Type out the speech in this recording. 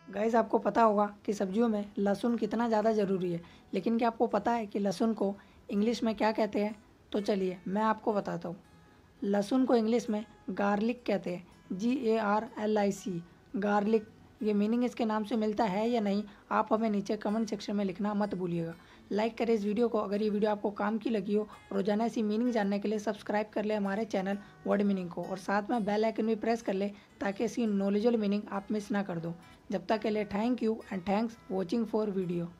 Guys आपको पता होगा कि सब्जियों में लहसुन कितना ज़्यादा ज़रूरी है, लेकिन क्या आपको पता है कि लहसुन को इंग्लिश में क्या कहते हैं? तो चलिए मैं आपको बताता हूँ। लहसुन को इंग्लिश में गार्लिक कहते हैं, GARLIC, गार्लिक। ये मीनिंग इसके नाम से मिलता है या नहीं, आप हमें नीचे कमेंट सेक्शन में लिखना मत भूलिएगा। लाइक करें इस वीडियो को अगर ये वीडियो आपको काम की लगी हो। रोजाना ऐसी मीनिंग जानने के लिए सब्सक्राइब कर ले हमारे चैनल वर्ड मीनिंग को, और साथ में बेल आइकन भी प्रेस कर ले ताकि ऐसी नॉलेजेबल मीनिंग आप मिस ना कर दो। जब तक के लिए thank you and thanks watching for video.